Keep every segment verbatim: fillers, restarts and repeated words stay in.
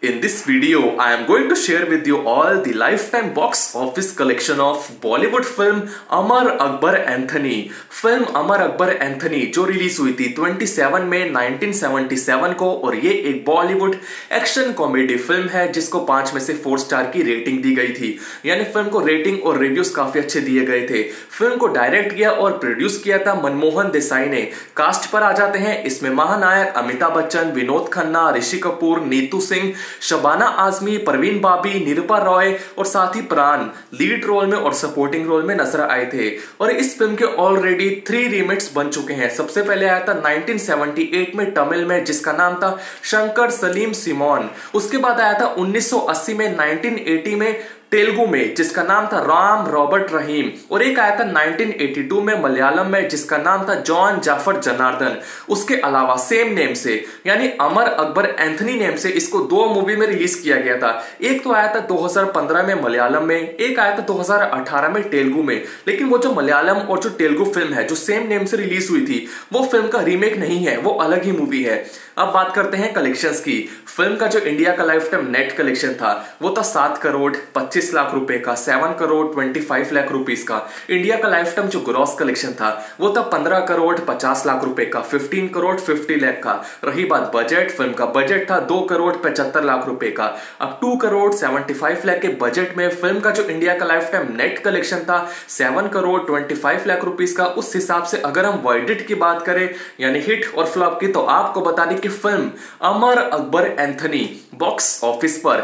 In this video, I am going to share with you all the lifetime box office collection of Bollywood film Amar Akbar Anthony. फिल्म अमर अकबर एंथनी जो release हुई थी सत्ताईस मई उन्नीस सौ सतहत्तर को, और ये एक बॉलीवुड एक्शन कॉमेडी फिल्म है जिसको पांच में से फोर स्टार की रेटिंग दी गई थी। यानी फिल्म को रेटिंग और रिव्यूज काफी अच्छे दिए गए थे। फिल्म को डायरेक्ट किया और प्रोड्यूस किया था मनमोहन देसाई ने। कास्ट पर आ जाते हैं, इसमें महानायक अमिताभ बच्चन, विनोद खन्ना, ऋषि कपूर, नीतू सिंह, शबाना आजमी, परवीन बाबी, निरूपा रॉय और साथ ही प्राण लीड रोल में और सपोर्टिंग रोल में नजर आए थे। और इस फिल्म के ऑलरेडी थ्री रीमेक्स बन चुके हैं। सबसे पहले आया था उन्नीस सौ अठहत्तर में तमिल में जिसका नाम था शंकर सलीम सिमोन। उसके बाद आया था उन्नीस सौ अस्सी में उन्नीस सौ अस्सी में तेलुगु में जिसका नाम था राम रॉबर्ट रहीम। और एक आया था उन्नीस सौ बयासी में मलयालम में जिसका नाम था जॉन जाफर जनार्दन। उसके अलावा सेम नेम से यानी अमर अकबर एंथनी नेम से इसको दो मूवी में रिलीज किया गया था। एक तो आया था दो हज़ार पंद्रह में मलयालम में, एक आया था दो हज़ार अठारह में तेलुगु में। लेकिन वो जो मलयालम और जो तेलुगु फिल्म है जो सेम नेम से रिलीज हुई थी वो फिल्म का रीमेक नहीं है, वो अलग ही मूवी है। अब बात करते हैं कलेक्शंस की। फिल्म का जो इंडिया का लाइफ टाइम नेट कलेक्शन था वो था सात करोड़ पच्चीस लाख रुपए का, सेवन करोड़ पच्चीस लाख रुपीस का। इंडिया का लाइफ टाइम जो ग्रॉस कलेक्शन था वो था पंद्रह करोड़ पचास लाख रुपए का, पंद्रह करोड़ पचास लाख का। रही बात बजट, फिल्म का बजट था दो करोड़ पचहत्तर लाख रुपए का। अब दो करोड़ पचहत्तर लाख के बजट में फिल्म का जो इंडिया का लाइफ टाइम नेट कलेक्शन था सात करोड़ पच्चीस लाख रुपीस का। उस हिसाब से अगर हम वर्डिट की बात करें यानी हिट और फ्लॉप की, तो आपको बता दें कि फिल्म अमर अकबर एंथनी बॉक्स ऑफिस पर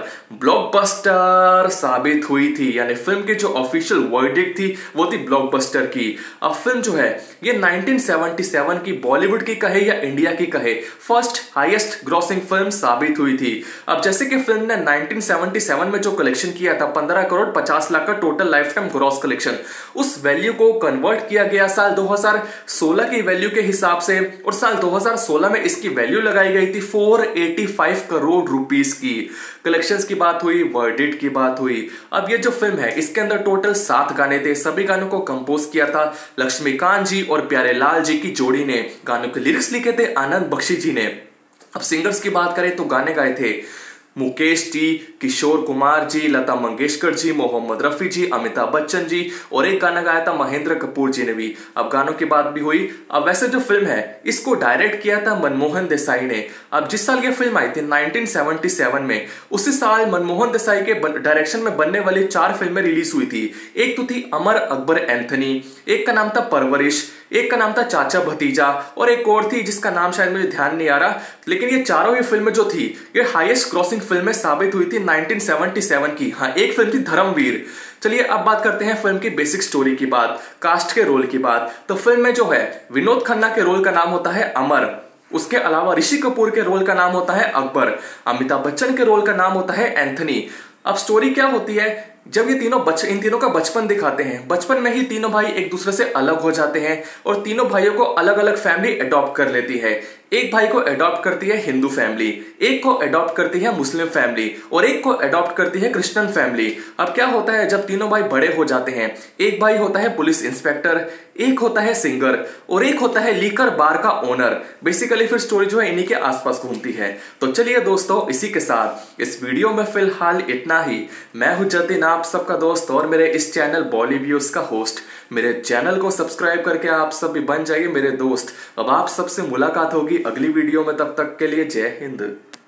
ब्लॉकबस्टर साबित हुई थी। यानी फिल्म की जो ऑफिशियल वर्डिक्ट थी वो थी ब्लॉकबस्टर की। अब फिल्म जो है ये उन्नीस सौ सतहत्तर की बॉलीवुड की कहे या इंडिया की कहे फर्स्ट हाईएस्ट ग्रॉसिंग फिल्म साबित हुई थी। अब जैसे कि फिल्म ने उन्नीस सौ सतहत्तर में जो कलेक्शन किया था पंद्रह करोड़ पचास लाख का total life time gross collection, उस वैल्यू को कन्वर्ट किया गया साल दो हज़ार सोलह की वैल्यू के हिसाब से, और साल दो हज़ार सोलह में इसकी वैल्यू लगाई गई थी चार सौ पचासी करोड़ रुपीस की। कलेक्शंस की बात हुई, वर्डिट की बात हुई। अब ये जो फिल्म है इसके अंदर टोटल सात गाने थे। सभी गानों को कंपोज किया था लक्ष्मीकांत जी और प्यारे लाल जी की जोड़ी ने। गानों के लिरिक्स लिखे थे आनंद बख्शी जी ने। अब सिंगर्स की बात करें तो गाने गाए थे मुकेश जी, किशोर कुमार जी, लता मंगेशकर जी, मोहम्मद रफी जी, अमिताभ बच्चन जी, और एक गाना गाया था महेंद्र कपूर जी ने भी। अब गानों की बात भी हुई। अब वैसे जो फिल्म है इसको डायरेक्ट किया था मनमोहन देसाई ने। अब जिस साल ये फिल्म आई थी उन्नीस सौ सतहत्तर में, उसी साल मनमोहन देसाई के डायरेक्शन में बनने वाली चार फिल्में रिलीज हुई थी। एक तो थी अमर अकबर एंथनी, एक का नाम था परवरिश, एक का नाम था चाचा भतीजा, और एक और थी जिसका नाम शायद मुझे ध्यान नहीं आ रहा। लेकिन ये चारों ही फिल्में जो थी ये हाईएस्ट क्रॉसिंग फिल्में साबित हुई थी उन्नीस सौ सतहत्तर की। हाँ, एक फिल्म थी धर्मवीर। चलिए अब बात करते हैं फिल्म की बेसिक स्टोरी की बात, कास्ट के रोल की बात। तो फिल्म में जो है विनोद खन्ना के रोल का नाम होता है अमर, उसके अलावा ऋषि कपूर के रोल का नाम होता है अकबर, अमिताभ बच्चन के रोल का नाम होता है एंथनी। अब स्टोरी क्या होती है, जब ये तीनों बच इन तीनों का बचपन दिखाते हैं। बचपन में ही तीनों भाई एक दूसरे से अलग हो जाते हैं और तीनों भाइयों को अलग अलग फैमिली अडॉप्ट कर लेती है। एक भाई को अडॉप्ट करती है हिंदू फैमिली, एक को अडॉप्ट करती है मुस्लिम फैमिली, और एक को अडॉप्ट करती है क्रिश्चियन फैमिली। अब क्या होता है जब तीनों भाई बड़े हो जाते हैं, एक भाई होता है पुलिस इंस्पेक्टर, एक होता है सिंगर, और एक होता है लीकर बार का ओनर। बेसिकली फिर स्टोरी जो है इन्हीं के आसपास घूमती है। तो चलिए दोस्तों, इसी के साथ इस वीडियो में फिलहाल इतना ही। मैं हूं जतिन, आप सबका दोस्त और मेरे इस चैनल बॉलीव्यूज का होस्ट। मेरे चैनल को सब्सक्राइब करके आप सब भी बन जाइए मेरे दोस्त। अब आप सबसे मुलाकात होगी अगली वीडियो में, तब तक के लिए जय हिंद।